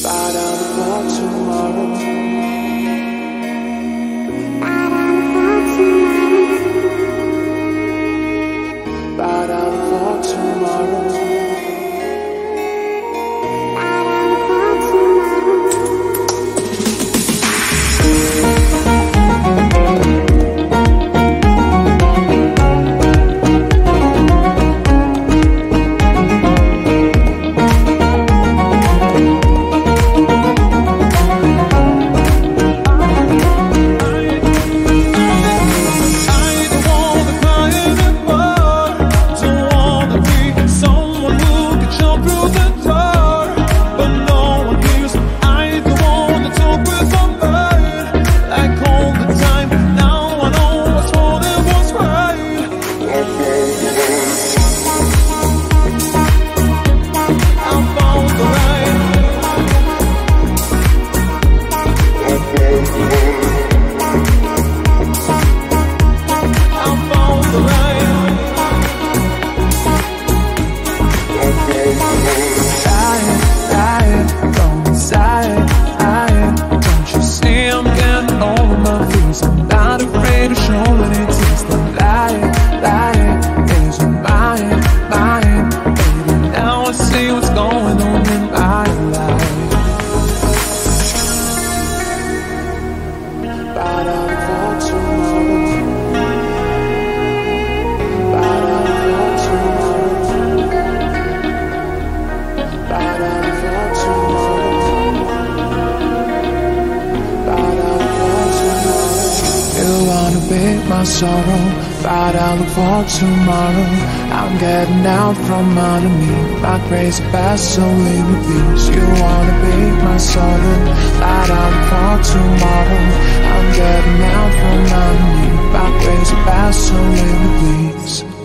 But I'm for tomorrow. But I'm for tomorrow. My sorrow, but I look for tomorrow. I'm getting out from under me, my crazy past, so leave me peace. You wanna be my sorrow, but I look for tomorrow. I'm getting out from under me, my crazy past, so leave me please.